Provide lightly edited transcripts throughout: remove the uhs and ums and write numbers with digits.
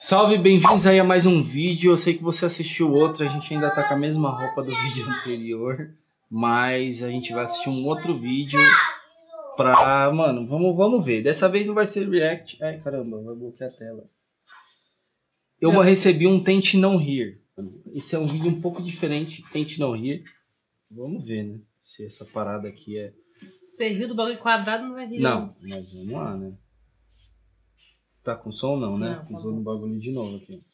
Salve, bem-vindos aí a mais um vídeo. Eu sei que você assistiu outro, a gente ainda tá com a mesma roupa do vídeo anterior, mas a gente vai assistir um outro vídeo pra... Mano, vamos ver. Dessa vez não vai ser react. Ai, caramba, vai bloquear a tela. Eu recebi um Tente Não Rir. Esse é um vídeo um pouco diferente, Tente Não Rir. Vamos ver, né? Se essa parada aqui é... Você riu do bagulho quadrado, não vai rir. Não, mas vamos lá, né? Tá com som não, né? Não, Pisou no bagulho de novo aqui.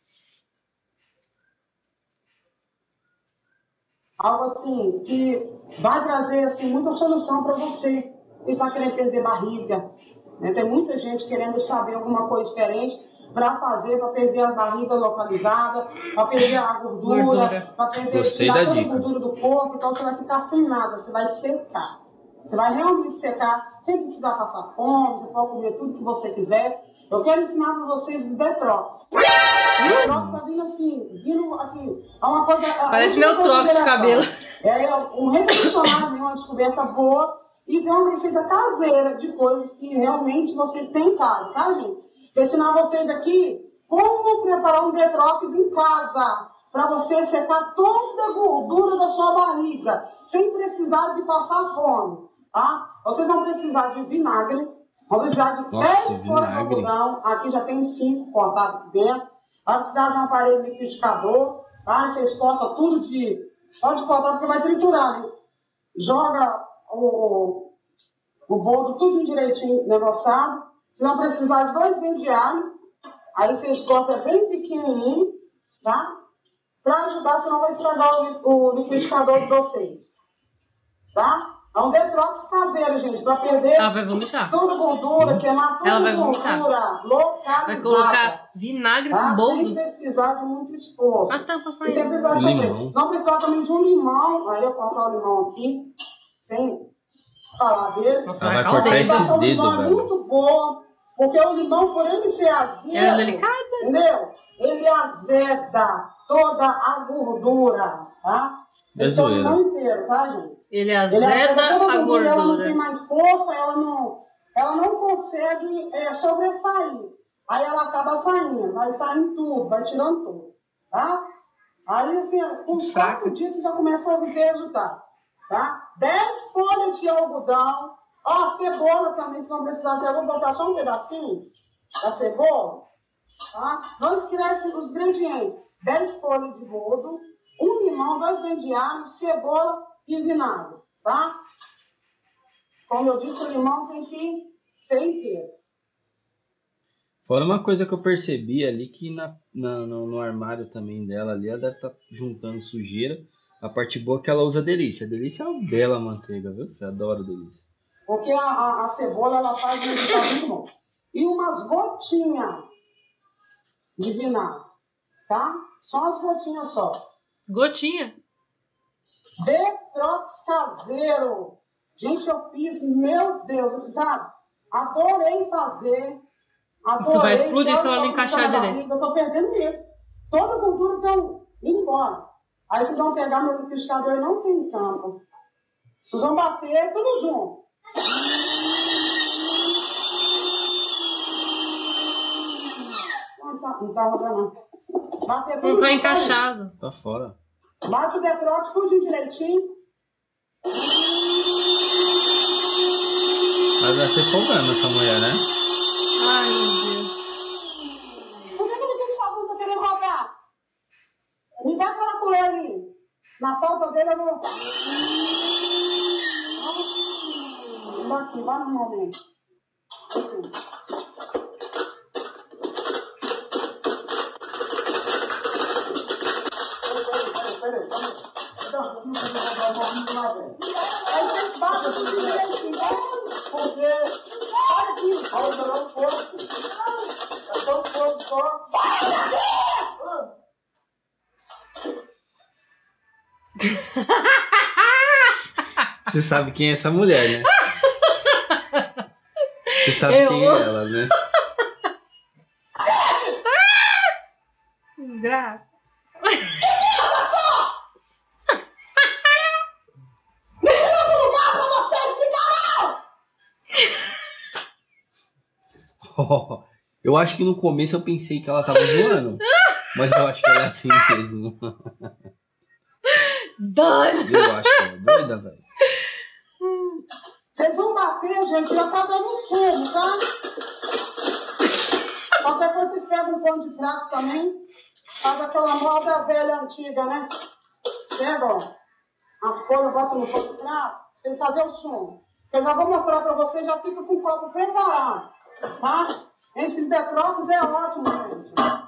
Algo assim que vai trazer assim muita solução para você que está querendo perder barriga, né? Tem muita gente querendo saber alguma coisa diferente para fazer, para perder a barriga localizada, para perder a gordura, para perder tirar toda a gordura do corpo. Então você vai ficar sem nada, você vai secar. Você vai realmente secar, sem precisar passar fome, você pode comer tudo que você quiser. Eu quero ensinar para vocês o Detox. O Detox está vindo assim, é uma coisa... Parece meu trox de cabelo. É um revolucionário, uma descoberta boa e tem uma receita caseira de coisas que realmente você tem em casa, tá, gente? Vou ensinar vocês aqui como preparar um Detox em casa para você secar toda a gordura da sua barriga, sem precisar de passar fome, tá? Vocês vão precisar de vinagre. Vamos precisar de 10 folhas de algodão. Aqui já tem 5 cortados aqui dentro. Vai precisar de um aparelho liquidificador. Tá? Vocês cortam tudo de... Pode cortar porque vai triturar, né? Joga o boldo tudo direitinho, negociado. Vocês vão precisar de 2 dentes de alho. Aí vocês cortam bem pequenininho, tá? Para ajudar, senão vai estragar o liquidificador de vocês. Tá? É um detox caseiro, gente, para perder ela vai vomitar. Toda a gordura, queimar toda a gordura localizada. Vai colocar vinagre com boldo. Sem precisar de muito esforço. A tampa saindo. E sem precisar não precisar também de um limão. Aí eu cortar o limão aqui, sem falar dele. Nossa, vai cortar esses dedos, velho. É muito boa, porque o limão, por ele ser azedo, é delicada. Entendeu? Ele azeda toda a gordura, tá? Esse é o limão inteiro, tá, gente? Ele azeda a gordura. Ela não tem mais força, ela não consegue sobressair. Aí ela acaba saindo, vai saindo tudo, vai tirando tudo, tá? Aí, assim, com uns 4 dias você já começa a ver resultado, tá? 10 folhas de algodão. Ó, cebola também, se não precisar de cebola, vou botar só um pedacinho da cebola, tá? Não esquece os ingredientes. 10 folhas de boldo, 1 limão, 2 dentes de alho, cebola e vinagre, tá? Como eu disse, o limão tem que ser inteiro. Fora uma coisa que eu percebi ali, que no armário também dela ali, ela deve estar juntando sujeira. A parte boa é que ela usa Delícia. A Delícia é uma bela manteiga, viu? Eu adoro Delícia. Porque a cebola, ela faz um resultado muito bom. E umas gotinhas de vinagre, tá? Só umas gotinhas só. Gotinha? Detox caseiro. Gente, eu fiz, meu Deus, você sabe? Adorei fazer. Isso vai explodir se ela encaixar direito. Eu tô perdendo mesmo. Toda a gordura tá indo embora. Aí vocês vão pegar meu liquidificador e não tem tampa. Vocês vão bater tudo junto. Não tá rodando, não. Bater tudo junto. Não tá encaixado. Tá fora. Bate o Detox tudo direitinho. Mas vai ser folgando essa mulher, né? Ai, meu Deus. Por que o liquidificador tá querendo roubar? Me dá aquela colher ali. Na falta dele eu vou... Aqui, vai no momento. Peraí. Aí vocês batem tudo direitinho, né? Porque... Olha aqui. Olha, não é um pouco. É só um pouco só. Sai daqui! Você sabe quem é essa mulher, né? Você sabe quem é ela, né? Desgraça. Eu acho que no começo eu pensei que ela tava zoando. Mas eu acho que ela é assim mesmo. Doido! Eu acho que ela é doida, velho. Vocês vão bater, gente, já tá dando sumo, tá? Qualquer coisa vocês pegam um pão de prato também. Faz aquela moda velha antiga, né? Pega, ó, as folhas, botam no pão de prato, vocês fazem o sumo. Eu já vou mostrar pra vocês, já fica com o copo preparado, tá? Esses detrocos é ótimo, gente.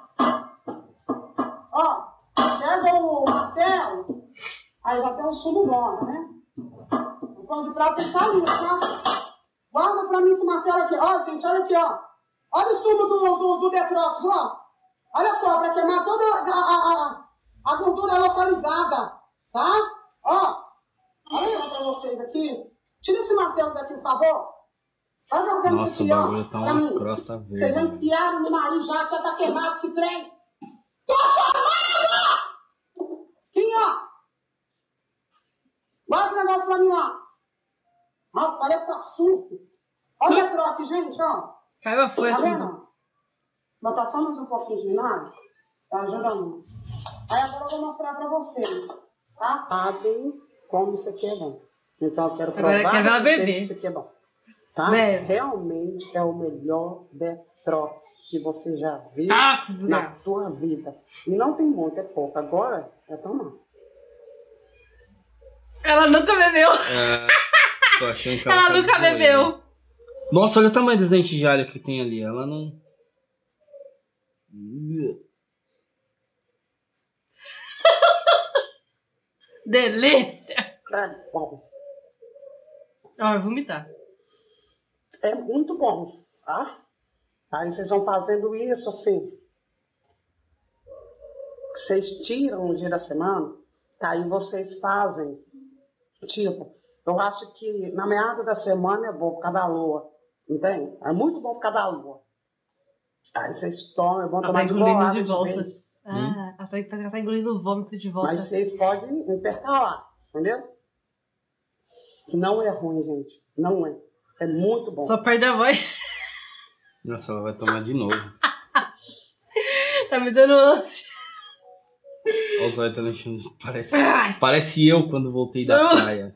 Ó, pega o martelo, aí já tem um sumo bom, né? O pão de prato tem que estar limpo, tá? Guarda pra mim esse martelo aqui. Ó, gente, olha aqui, ó. Olha o sumo do detrocos, ó. Olha só, pra queimar toda a gordura localizada, tá? Ó, olha eu pra vocês aqui. Tira esse martelo daqui, por favor. Vai jogando Nossa, isso o aqui, ó. bagulho tá Pra uma mim. crosta verde. Vocês já velho. enfiaram no nariz já tá queimado esse trem. Tô chamando! Aqui, ó. Guarda esse negócio pra mim lá. Nossa, parece que tá surto. Olha a troca, gente, ó. Caiu a folha. Tá vendo? Botar só mais um pouquinho de vinagre. Tá ajudando. Aí agora eu vou mostrar pra vocês. Tá? Sabem como isso aqui é bom. Então eu quero Agora provar quer ver ela pra vocês beber. que isso aqui é bom. Tá? Bebe. Realmente é o melhor detox que você já viu Ah, que na desgraça. sua vida. E não tem muito, é pouco. Agora é tomar. Ela nunca bebeu. É, tô achando que ela Ela tá nunca de zoeira. bebeu. Nossa, olha o tamanho dos dentes de alho que tem ali. Ela não... Delícia. É bom. Ó, eu vou vomitar. É muito bom, tá? Aí vocês vão fazendo isso assim. Vocês tiram um dia da semana, tá? Aí vocês fazem. Tipo, eu acho que na meada da semana é bom por causa da lua. Entende? É muito bom por causa da lua. Aí vocês tomam, é bom Ela tomar tá de engolindo bolada de de volta. vez. Ah, parece que ela tá engolindo vômito de volta. Mas vocês podem intercalar, entendeu? Não é ruim, gente. Não é. É muito bom. Só perde a voz. Nossa, ela vai tomar de novo. Tá me dando ânsia. Olha os olhos tá mexendo. Parece, Ai. parece eu quando voltei da praia.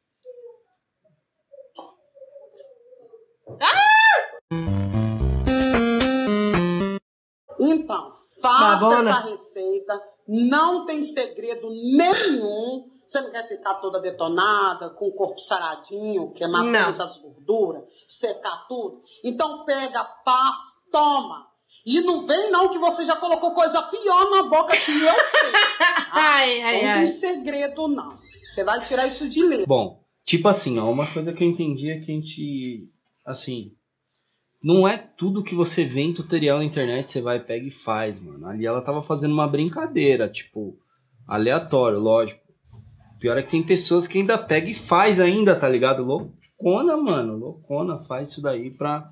Então, faça Babona. essa receita. Não tem segredo nenhum. Você não quer ficar toda detonada, com o corpo saradinho, queimar Não. todas as gorduras, secar tudo. Então pega, faz, toma. E não vem não que você já colocou coisa pior na boca que eu sei. Tá? Ai, ai, Não ai. tem segredo não. Você vai tirar isso de letra. Bom, tipo assim, ó, uma coisa que eu entendi é que a gente, assim, não é tudo que você vê em tutorial na internet, você vai, pega e faz, mano. Ali ela tava fazendo uma brincadeira, tipo, aleatório, lógico. Pior é que tem pessoas que ainda pega e faz ainda, tá ligado? Loucona, mano, loucona, faz isso daí pra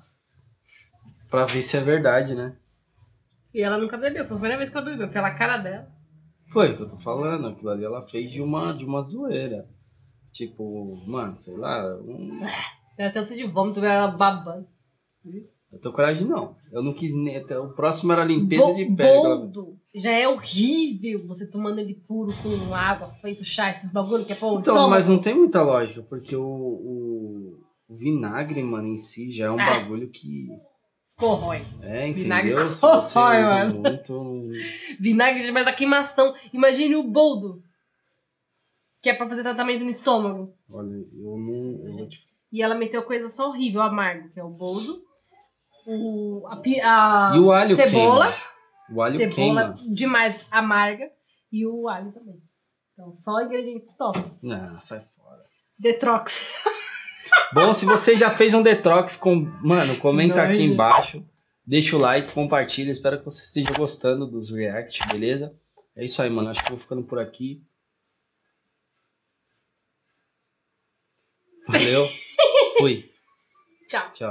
ver se é verdade, né? E ela nunca bebeu. Foi a primeira vez que ela bebeu, pela cara dela. Foi o que eu tô falando, aquilo ali ela fez de uma zoeira. Tipo, mano, sei lá, Ela até ânsia de vômito, veio ela babando. eu tô coragem não. Eu não quis nem. O próximo era limpeza de pele. Boldo já é horrível você tomando ele puro com água, feito chá, esses bagulho que é pão. Então, mas não tem muita lógica, porque o vinagre, mano, em si já é um bagulho que. Corrói. É, Vinagre entendeu? Se corrói, você usa mano. muito. Vinagre demais da queimação. Imagine o boldo. Que é pra fazer tratamento no estômago. Olha, eu não. Eu vou te... E ela meteu coisa só horrível, amargo, que é o boldo. E o alho cebola. queima. O alho Cebola queima. demais amarga. E o alho também. Então, só ingredientes tops. Não, sai fora. Detrox. Bom, se você já fez um detox, mano, comenta Não, aqui gente. embaixo. Deixa o like, compartilha. Espero que você esteja gostando dos react, beleza? É isso aí, mano. Acho que eu vou ficando por aqui. Valeu. Fui. Tchau. Tchau.